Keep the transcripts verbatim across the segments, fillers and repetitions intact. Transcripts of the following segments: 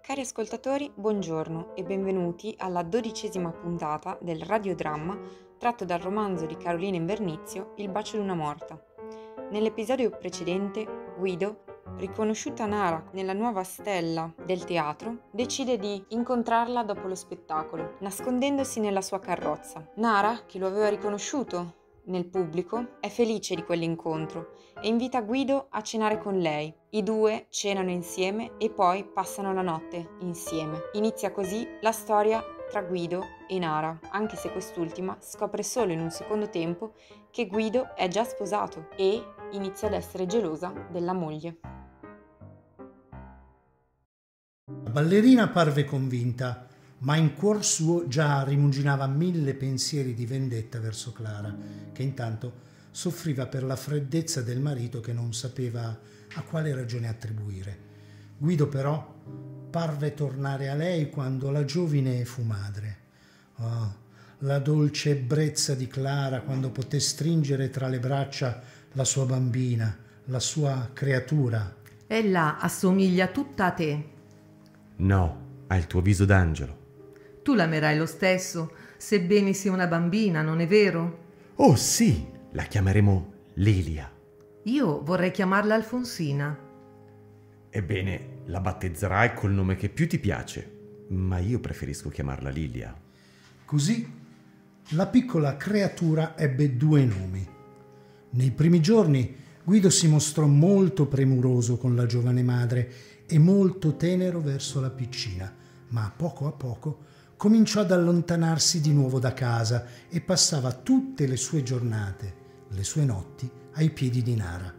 Cari ascoltatori, buongiorno e benvenuti alla dodicesima puntata del radiodramma tratto dal romanzo di Carolina Invernizio Il bacio di una morta. Nell'episodio precedente, Guido, riconosciuta Nara nella nuova stella del teatro, decide di incontrarla dopo lo spettacolo, nascondendosi nella sua carrozza. Nara, che lo aveva riconosciuto nel pubblico, è felice di quell'incontro e invita Guido a cenare con lei. I due cenano insieme e poi passano la notte insieme. Inizia così la storia tra Guido e Nara, anche se quest'ultima scopre solo in un secondo tempo che Guido è già sposato e inizia ad essere gelosa della moglie. La ballerina parve convinta, ma in cuor suo già rimuginava mille pensieri di vendetta verso Clara, che intanto soffriva per la freddezza del marito che non sapeva a quale ragione attribuire. Guido però parve tornare a lei quando la giovine fu madre. Oh, la dolce ebbrezza di Clara quando poté stringere tra le braccia la sua bambina, la sua creatura. Ella assomiglia tutta a te. No, ha il tuo viso d'angelo. Tu l'amerai lo stesso, sebbene sia una bambina, non è vero? Oh sì, la chiameremo Lilia. Io vorrei chiamarla Alfonsina. Ebbene, la battezzerai col nome che più ti piace, ma io preferisco chiamarla Lilia. Così la piccola creatura ebbe due nomi. Nei primi giorni Guido si mostrò molto premuroso con la giovane madre e molto tenero verso la piccina, ma a poco a poco cominciò ad allontanarsi di nuovo da casa e passava tutte le sue giornate, le sue notti, ai piedi di Nara.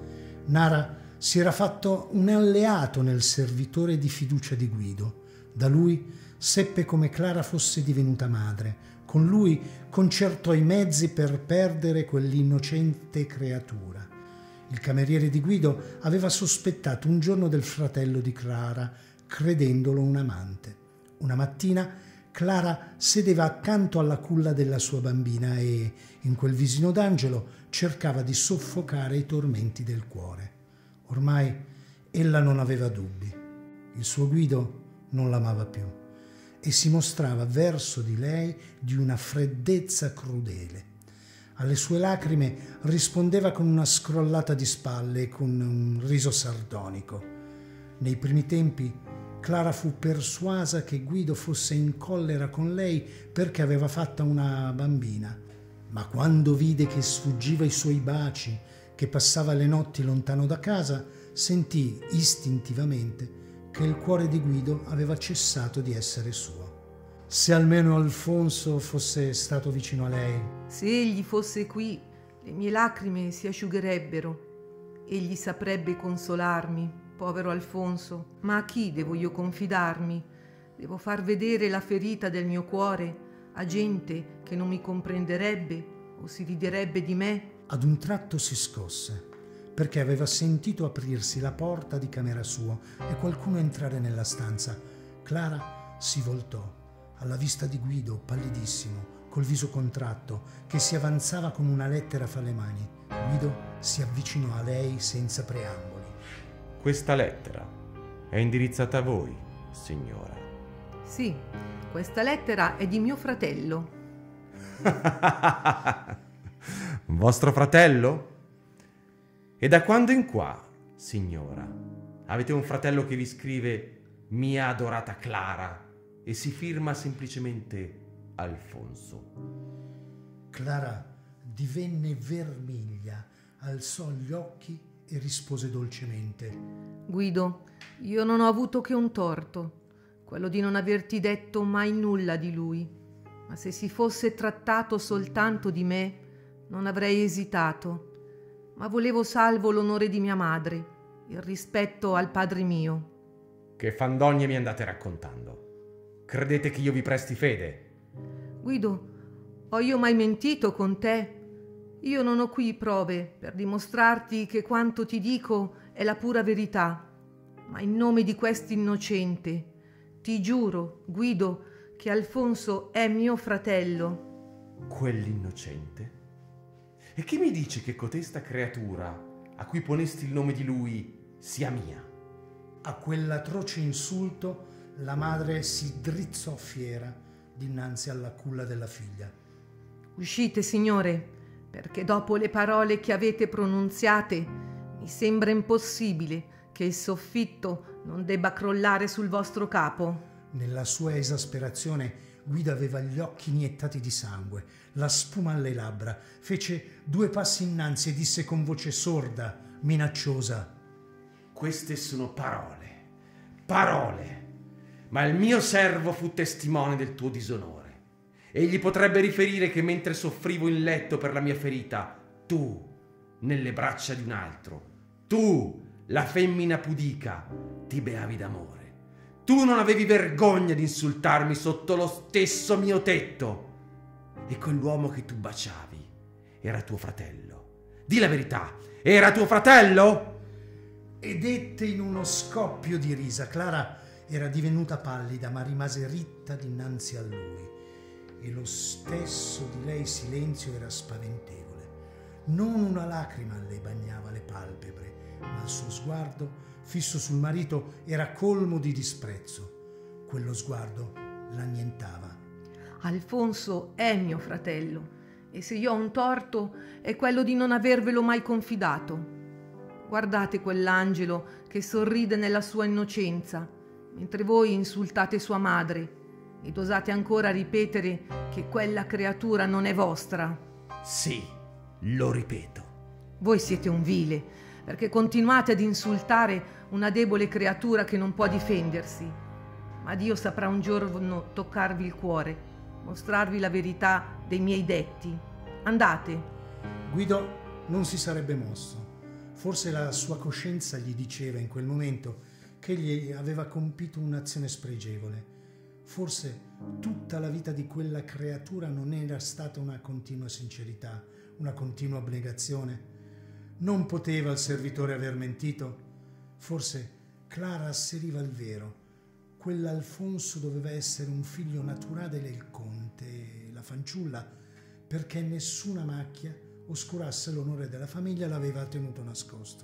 Nara si era fatto un alleato nel servitore di fiducia di Guido. Da lui seppe come Clara fosse divenuta madre. Con lui concertò i mezzi per perdere quell'innocente creatura. Il cameriere di Guido aveva sospettato un giorno del fratello di Clara, credendolo un amante. Una mattina Clara sedeva accanto alla culla della sua bambina e, in quel visino d'angelo, cercava di soffocare i tormenti del cuore. Ormai ella non aveva dubbi. Il suo Guido non l'amava più e si mostrava verso di lei di una freddezza crudele. Alle sue lacrime rispondeva con una scrollata di spalle e con un riso sardonico. Nei primi tempi Clara fu persuasa che Guido fosse in collera con lei perché aveva fatta una bambina, ma quando vide che sfuggiva i suoi baci, che passava le notti lontano da casa, sentì istintivamente che il cuore di Guido aveva cessato di essere suo. Se almeno Alfonso fosse stato vicino a lei. Se egli fosse qui, le mie lacrime si asciugherebbero. Egli saprebbe consolarmi, povero Alfonso. Ma a chi devo io confidarmi? Devo far vedere la ferita del mio cuore a gente che non mi comprenderebbe o si riderebbe di me? Ad un tratto si scosse, perché aveva sentito aprirsi la porta di camera sua e qualcuno entrare nella stanza. Clara si voltò alla vista di Guido, pallidissimo, col viso contratto, che si avanzava con una lettera fra le mani. Guido si avvicinò a lei senza preamboli. Questa lettera è indirizzata a voi, signora. Sì, questa lettera è di mio fratello. Vostro fratello? E da quando in qua, signora, avete un fratello che vi scrive mia adorata Clara e si firma semplicemente Alfonso? Clara divenne vermiglia, alzò gli occhi e rispose dolcemente: Guido, io non ho avuto che un torto, quello di non averti detto mai nulla di lui. Ma se si fosse trattato soltanto di me, non avrei esitato. Ma volevo salvo l'onore di mia madre, il rispetto al padre mio. Che fandonie mi andate raccontando? Credete che io vi presti fede? Guido, ho io mai mentito con te? Io non ho qui prove per dimostrarti che quanto ti dico è la pura verità. Ma in nome di quest'innocente, ti giuro, Guido, che Alfonso è mio fratello. Quell'innocente? E chi mi dice che cotesta creatura, a cui ponesti il nome di lui, sia mia? A quell'atroce insulto La madre si drizzò fiera dinanzi alla culla della figlia. Uscite, signore, perché dopo le parole che avete pronunziate mi sembra impossibile che il soffitto non debba crollare sul vostro capo. Nella sua esasperazione Guido aveva gli occhi iniettati di sangue, la spuma alle labbra, fece due passi innanzi e disse con voce sorda, minacciosa: queste sono parole, parole, ma il mio servo fu testimone del tuo disonore. Egli potrebbe riferire che mentre soffrivo in letto per la mia ferita, tu, nelle braccia di un altro, tu, la femmina pudica, ti beavi d'amore. Tu non avevi vergogna di insultarmi sotto lo stesso mio tetto. E quell'uomo che tu baciavi era tuo fratello. Dì la verità, era tuo fratello? E dette in uno scoppio di risa. Clara era divenuta pallida, ma rimase ritta dinanzi a lui. E lo stesso di lei silenzio era spaventevole. Non una lacrima le bagnava le palpebre, ma il suo sguardo, fisso sul marito, era colmo di disprezzo. Quello sguardo l'annientava. Alfonso è mio fratello, e se io ho un torto è quello di non avervelo mai confidato. Guardate quell'angelo che sorride nella sua innocenza, mentre voi insultate sua madre ed osate ancora ripetere che quella creatura non è vostra. Sì, lo ripeto. Voi siete un vile, perché continuate ad insultare una debole creatura che non può difendersi. Ma Dio saprà un giorno toccarvi il cuore, mostrarvi la verità dei miei detti. Andate. Guido non si sarebbe mosso. Forse la sua coscienza gli diceva in quel momento che egli aveva compito un'azione spregevole. Forse tutta la vita di quella creatura non era stata una continua sincerità, una continua abnegazione. Non poteva il servitore aver mentito. Forse Clara asseriva il vero. Quell'Alfonso doveva essere un figlio naturale del conte, la fanciulla, perché nessuna macchia oscurasse l'onore della famiglia, l'aveva tenuto nascosto.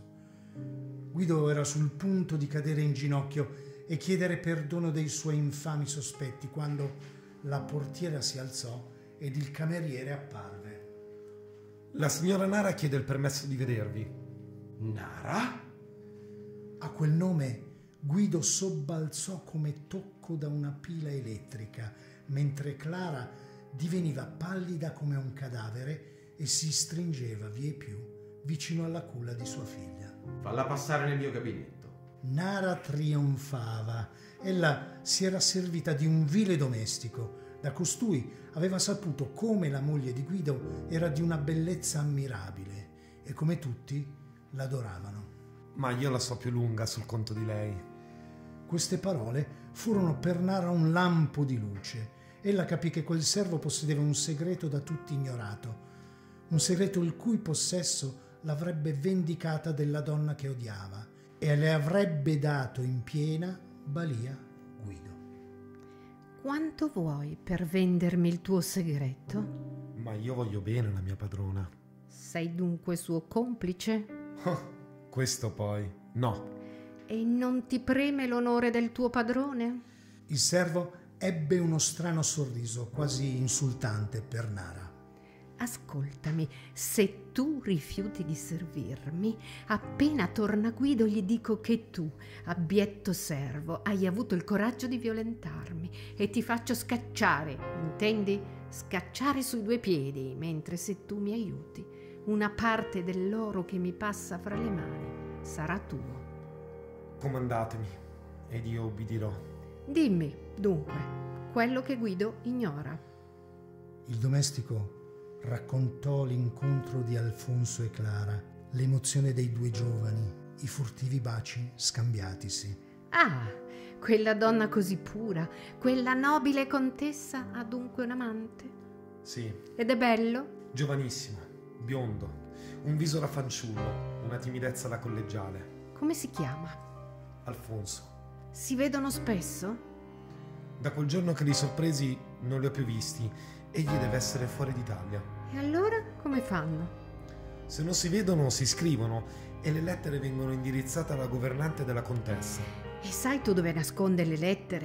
Guido era sul punto di cadere in ginocchio e chiedere perdono dei suoi infami sospetti quando la portiera si alzò ed il cameriere apparve. La signora Nara chiede il permesso di vedervi. Nara? A quel nome Guido sobbalzò come tocco da una pila elettrica, mentre Clara diveniva pallida come un cadavere e si stringeva vie più vicino alla culla di sua figlia. Falla passare nel mio gabinetto. Nara trionfava. Ella si era servita di un vile domestico. Da costui aveva saputo come la moglie di Guido era di una bellezza ammirabile e come tutti l'adoravano. Ma io la so più lunga sul conto di lei. Queste parole furono per Nara un lampo di luce. Ella capì che quel servo possedeva un segreto da tutti ignorato, un segreto il cui possesso l'avrebbe vendicata della donna che odiava e le avrebbe dato in piena balia Guido. Quanto vuoi per vendermi il tuo segreto? Ma io voglio bene la mia padrona. Sei dunque suo complice? Oh, questo poi, no. E non ti preme l'onore del tuo padrone? Il servo ebbe uno strano sorriso, quasi insultante per Nara. Ascoltami, se tu rifiuti di servirmi, appena torna Guido gli dico che tu, abietto servo, hai avuto il coraggio di violentarmi e ti faccio scacciare, intendi? Scacciare sui due piedi, mentre se tu mi aiuti, una parte dell'oro che mi passa fra le mani sarà tuo. Comandatemi ed io ubbidirò. Dimmi, dunque, quello che Guido ignora. Il domestico raccontò l'incontro di Alfonso e Clara, l'emozione dei due giovani, i furtivi baci scambiatisi. Ah, quella donna così pura, quella nobile contessa ha dunque un amante? Sì. Ed è bello? Giovanissimo, biondo, un viso da fanciullo, una timidezza da collegiale. Come si chiama? Alfonso. Si vedono spesso? Da quel giorno che li sorpresi non li ho più visti. Egli deve essere fuori d'Italia. E allora come fanno? Se non si vedono, si scrivono e le lettere vengono indirizzate alla governante della contessa. E sai tu dove nasconde le lettere?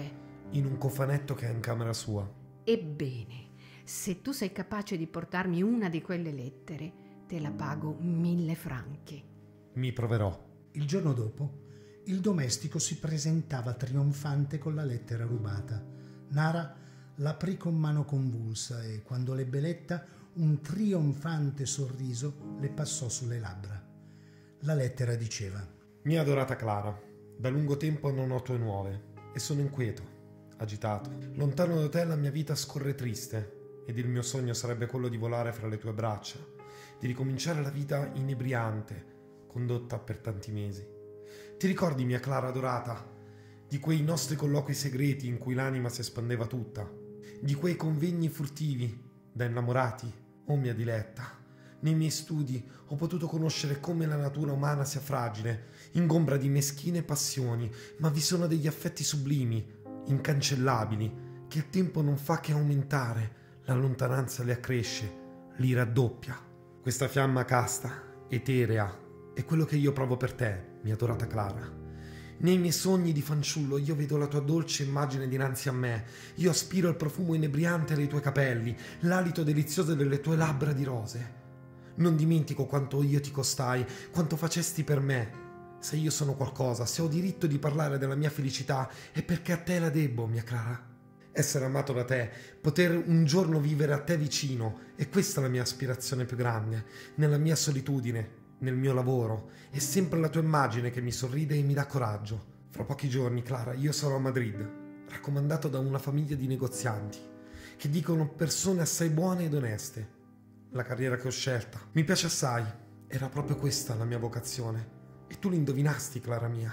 in un cofanetto che è in camera sua. Ebbene, se tu sei capace di portarmi una di quelle lettere, te la pago mille franchi. Mi proverò. Il giorno dopo, il domestico si presentava trionfante con la lettera rubata. Nara l'aprì con mano convulsa e, quando l'ebbe letta, un trionfante sorriso le passò sulle labbra. La lettera diceva: Mia adorata Clara, da lungo tempo non ho tue nuove e sono inquieto, agitato. Lontano da te la mia vita scorre triste ed il mio sogno sarebbe quello di volare fra le tue braccia, di ricominciare la vita inebriante, condotta per tanti mesi. Ti ricordi, mia Clara adorata, di quei nostri colloqui segreti in cui l'anima si espandeva tutta, di quei convegni furtivi da innamorati? Oh mia diletta, nei miei studi ho potuto conoscere come la natura umana sia fragile, ingombra di meschine passioni, ma vi sono degli affetti sublimi, incancellabili, che il tempo non fa che aumentare, la lontananza li accresce, li raddoppia. Questa fiamma casta, eterea, è quello che io provo per te, mia adorata Clara. Nei miei sogni di fanciullo io vedo la tua dolce immagine dinanzi a me, io aspiro il profumo inebriante dei tuoi capelli, l'alito delizioso delle tue labbra di rose. Non dimentico quanto io ti costai, quanto facesti per me. Se io sono qualcosa, se ho diritto di parlare della mia felicità, è perché a te la debbo, mia Clara. Essere amato da te, poter un giorno vivere a te vicino, è questa la mia aspirazione più grande, nella mia solitudine, nel mio lavoro. È sempre la tua immagine che mi sorride e mi dà coraggio. Fra pochi giorni, Clara, io sarò a Madrid, raccomandato da una famiglia di negozianti, che dicono persone assai buone ed oneste. La carriera che ho scelta mi piace assai, era proprio questa la mia vocazione. E tu l'indovinasti, Clara mia.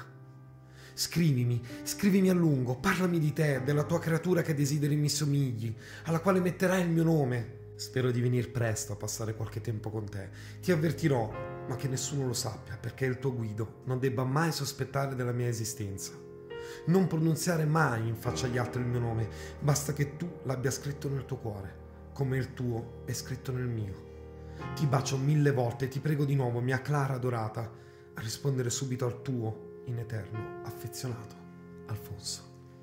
Scrivimi, scrivimi a lungo, parlami di te, della tua creatura che desideri mi somigli, alla quale metterai il mio nome. Spero di venir presto a passare qualche tempo con te. Ti avvertirò, ma che nessuno lo sappia, perché il tuo Guido non debba mai sospettare della mia esistenza. Non pronunziare mai in faccia agli altri il mio nome, basta che tu l'abbia scritto nel tuo cuore, come il tuo è scritto nel mio. Ti bacio mille volte e ti prego di nuovo, mia Clara adorata, a rispondere subito al tuo, in eterno, affezionato Alfonso.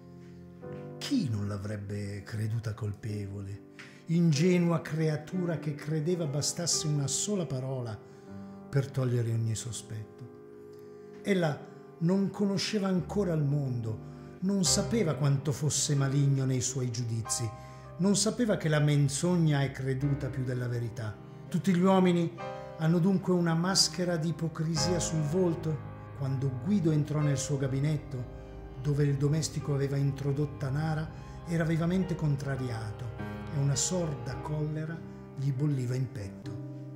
Chi non l'avrebbe creduta colpevole? Ingenua creatura che credeva bastasse una sola parola per togliere ogni sospetto. Ella non conosceva ancora il mondo, non sapeva quanto fosse maligno nei suoi giudizi, non sapeva che la menzogna è creduta più della verità. Tutti gli uomini hanno dunque una maschera di ipocrisia sul volto. Quando Guido entrò nel suo gabinetto, dove il domestico aveva introdotta Nara, era vivamente contrariato e una sorda collera gli bolliva in petto.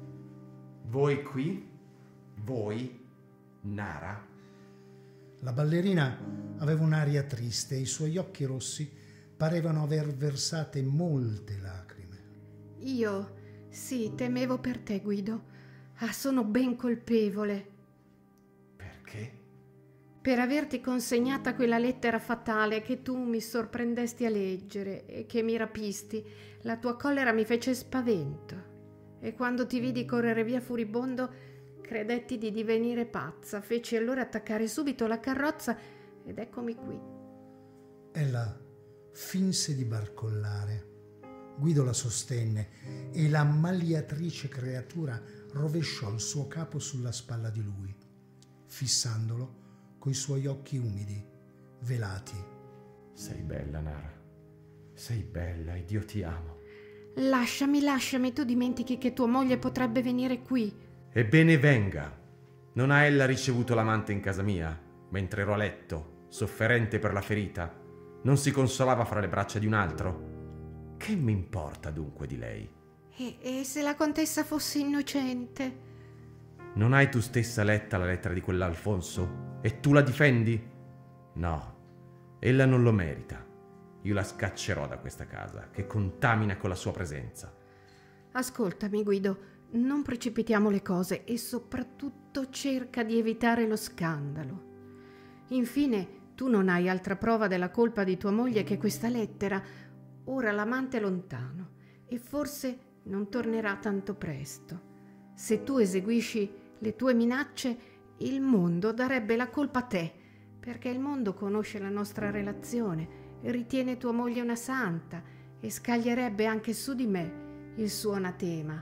Voi qui? Voi? Nara? La ballerina aveva un'aria triste e i suoi occhi rossi parevano aver versate molte lacrime. Io, sì, temevo per te, Guido. Ah, sono ben colpevole. Perché? Per averti consegnata quella lettera fatale che tu mi sorprendesti a leggere e che mi rapisti. La tua collera mi fece spavento e quando ti vidi correre via furibondo credetti di divenire pazza. Feci allora attaccare subito la carrozza ed eccomi qui. Ella finse di barcollare. Guido la sostenne e la magliatrice creatura rovesciò il suo capo sulla spalla di lui, fissandolo coi suoi occhi umidi, velati. Sei bella, Nara. Sei bella e Dio ti amo. Lasciami, lasciami, tu dimentichi che tua moglie potrebbe venire qui. Ebbene venga. Non ha ella ricevuto l'amante in casa mia, mentre ero a letto, sofferente per la ferita? Non si consolava fra le braccia di un altro? Che mi importa dunque di lei? E, e se la contessa fosse innocente? Non hai tu stessa letta la lettera di quell'Alfonso? E tu la difendi? No, ella non lo merita. Io la scaccerò da questa casa, che contamina con la sua presenza. Ascoltami, Guido, non precipitiamo le cose e soprattutto cerca di evitare lo scandalo. Infine, tu non hai altra prova della colpa di tua moglie che questa lettera. Ora l'amante è lontano e forse non tornerà tanto presto. Se tu eseguisci le tue minacce, il mondo darebbe la colpa a te, perché il mondo conosce la nostra relazione ritiene tua moglie una santa e scaglierebbe anche su di me il suo anatema.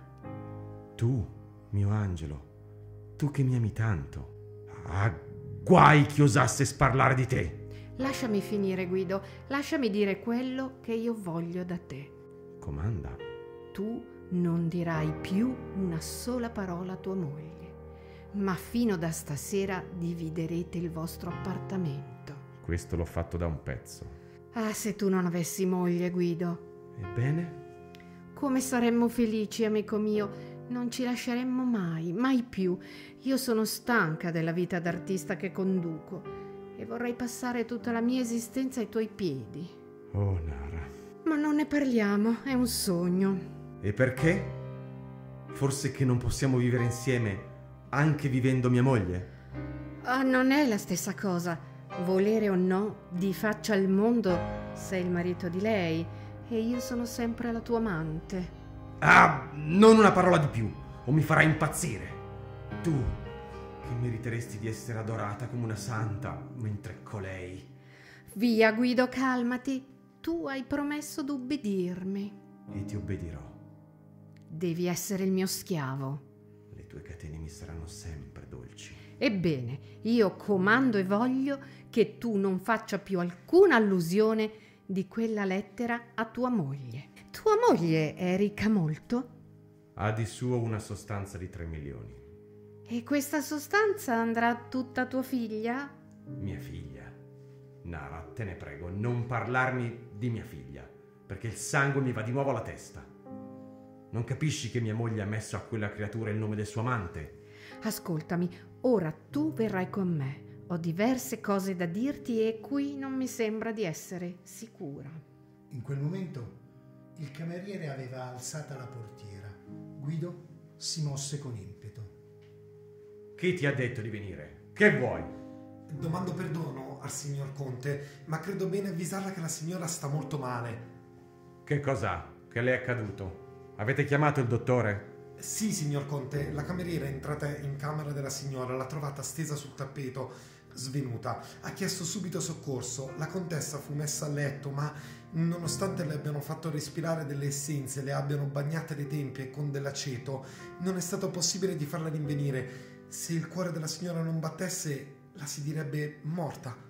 Tu, mio angelo, tu che mi ami tanto. Ah, guai chi osasse sparlare di te. Lasciami finire, Guido, lasciami dire quello che io voglio da te. Comanda. Tu non dirai più una sola parola a tua moglie, ma fino da stasera dividerete il vostro appartamento. Questo l'ho fatto da un pezzo. Ah, se tu non avessi moglie, Guido. Ebbene? Come saremmo felici, amico mio. Non ci lasceremmo mai, mai più. Io sono stanca della vita d'artista che conduco e vorrei passare tutta la mia esistenza ai tuoi piedi. Oh, Nara. Ma non ne parliamo, è un sogno. E perché? Forse che non possiamo vivere insieme anche vivendo mia moglie? Ah, non è la stessa cosa. Volere o no, di faccia al mondo sei il marito di lei e io sono sempre la tua amante. Ah, non una parola di più, o mi farai impazzire. Tu, che meriteresti di essere adorata come una santa, mentre colei... Via, Guido, calmati. Tu hai promesso d'ubbidirmi. E ti obbedirò. Devi essere il mio schiavo. Le tue catene mi saranno sempre dolci. Ebbene, io comando e voglio che tu non faccia più alcuna allusione di quella lettera a tua moglie. Tua moglie è ricca molto? Ha di suo una sostanza di tre milioni. E questa sostanza andrà a tutta tua figlia? Mia figlia? Nara, te ne prego, non parlarmi di mia figlia, perché il sangue mi va di nuovo alla testa. Non capisci che mia moglie ha messo a quella creatura il nome del suo amante? Ascoltami, ora tu verrai con me. Ho diverse cose da dirti e qui non mi sembra di essere sicura. In quel momento il cameriere aveva alzata la portiera. Guido si mosse con impeto. Chi ti ha detto di venire? Che vuoi? Domando perdono al signor Conte, ma credo bene avvisarla che la signora sta molto male. Che cos'ha? Che le è accaduto? Avete chiamato il dottore? Sì, signor Conte, la cameriera è entrata in camera della signora, l'ha trovata stesa sul tappeto, svenuta. Ha chiesto subito soccorso. La contessa fu messa a letto, ma nonostante le abbiano fatto respirare delle essenze, le abbiano bagnate le tempie con dell'aceto, non è stato possibile di farla rinvenire. Se il cuore della signora non battesse, la si direbbe morta.